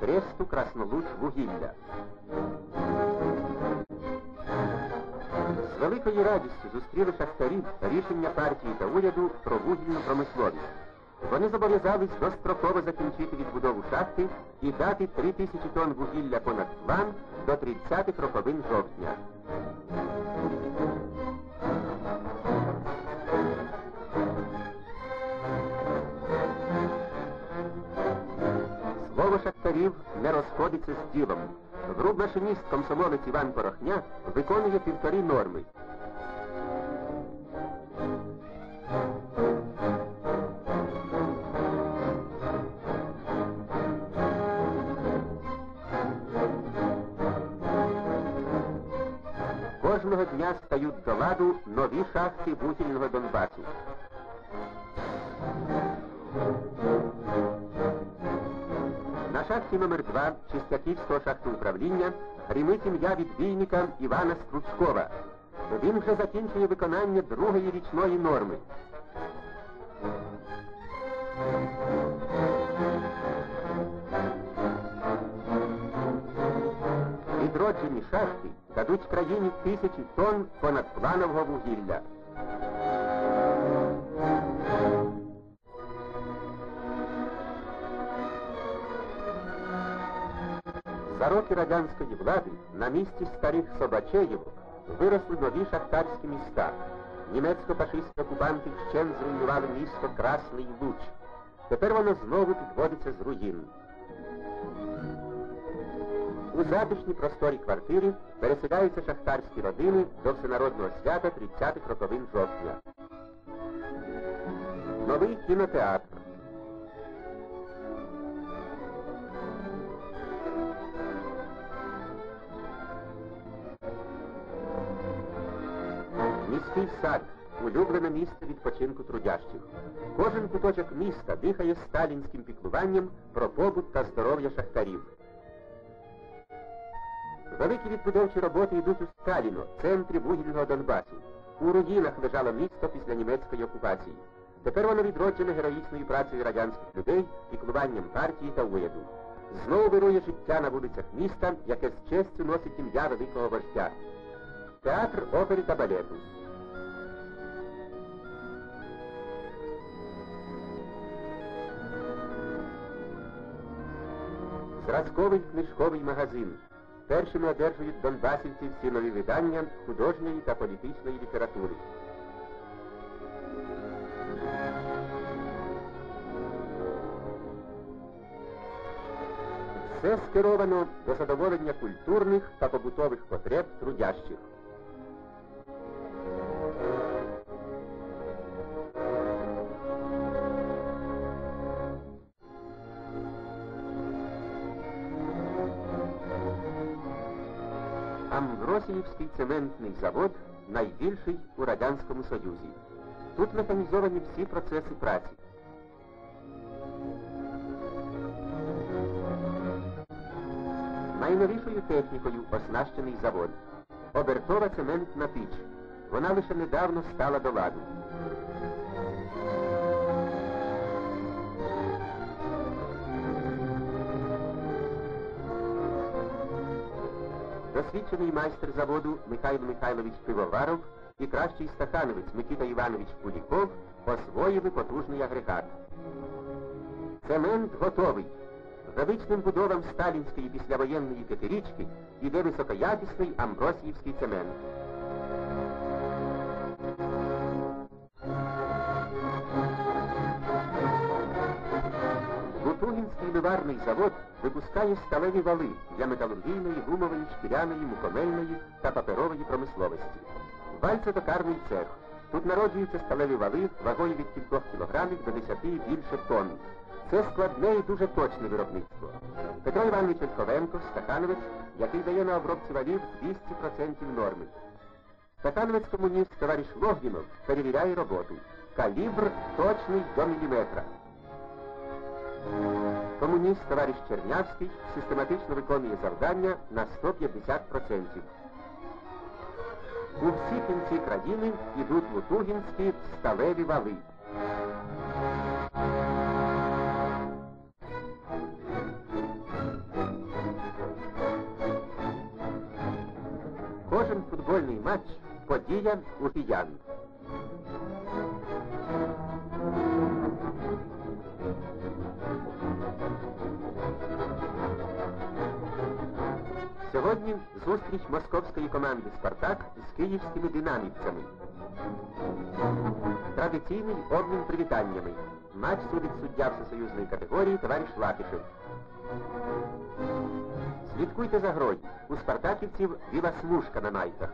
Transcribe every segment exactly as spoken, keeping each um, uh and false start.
тресту Краснолуч-Вугілля. З великою радістю зустріли шахтарі рішення партії та уряду про вугільну промисловість. Вони зобов'язались достроково закінчити відбудову шахти і дати три тисячі тонн вугілля понад план до тридцятих роковин жовтня. Слово шахтарів не розходиться з ділом. Грубмашиніст комсомолець Іван Порохня виконує півтори норми. Кожного дня стають до ладу нові шахти вугільного Донбасу. На шахті номер два Чистяківського шахтоуправління гримить ім'я відбійника Івана Скручкова. Він вже закінчує виконання другої річної норми. Відроджені шахти дадуть країні тисячі тонн понадпланового вугілля. За роки радянської влади на місці старих Собачеївок виросли нові шахтарські міста. Німецько-фашистські окупанти вщен зруйнували місто Красний Луч. Тепер воно знову підводиться з руїн. У затишній просторі квартири переселяються шахтарські родини до всенародного свята тридцятих роковин жовтня. Новий кінотеатр. Міський сад – улюблене місце відпочинку трудящих. Кожен куточок міста дихає сталінським піклуванням про побут та здоров'я шахтарів. Великі відбудовчі роботи йдуть у Сталіно, центрі вугільного Донбасу. У руїнах лежало місто після німецької окупації. Тепер воно відроджене героїчною працею радянських людей, піклуванням партії та уряду. Знову вирує життя на вулицях міста, яке з честю носить ім'я великого вождя. Театр опери та балету. Зразковий книжковий магазин. Першими одержують донбасівці всі нові видання художньої та політичної літератури. Все скеровано до задоволення культурних та побутових потреб трудящих. Амвросіївський цементний завод – найбільший у Радянському Союзі. Тут механізовані всі процеси праці. Найновішою технікою оснащений завод. Обертова цементна піч. Вона лише недавно стала до ладу. Досвідчений майстер заводу Михайло Михайлович Пивоваров і кращий стахановець Микита Іванович Куліков освоїли потужний агрегат. Цемент готовий. Величним будовам сталінської післявоєнної п'ятирічки іде високоякісний амбросіївський цемент. Лутугінський ливарний завод випускає сталеві вали для металургійної, гумової, шкіряної, мукомельної та паперової промисловості. Вальцетокарний цех. Тут народжуються сталеві вали вагою від кількох кілограмів до десяти і більше тонн. Це складне і дуже точне виробництво. Петро Іванович Ольховенко, стахановець, який дає на обробці валів двісті відсотків норми. Стахановець-комуніст товариш Логвінов перевіряє роботу. Калібр точний до міліметра. Комуніст товариш Чернявський систематично виконує завдання на сто п'ятдесят відсотків. У всі кінці країни йдуть лутугінські сталеві вали. Кожен футбольний матч – подія у киян. Сьогодні зустріч московської команди «Спартак» з київськими динамівцями. Традиційний обмін привітаннями. Матч судить суддя всесоюзної категорії товариш Латишев. Слідкуйте за грою. У спартаківців біла смужка на майках.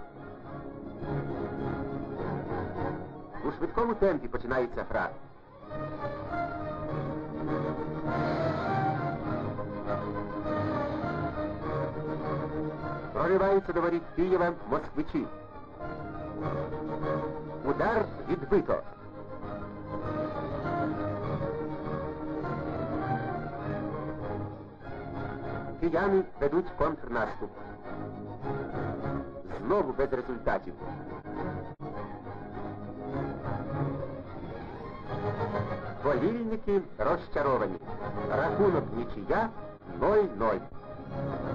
У швидкому темпі починається гра. Прориваються до воріт Києва москвичі. Удар відбито. Кияни ведуть контрнаступ. Знову без результатів. Болільники розчаровані. Рахунок нічия нуль нуль.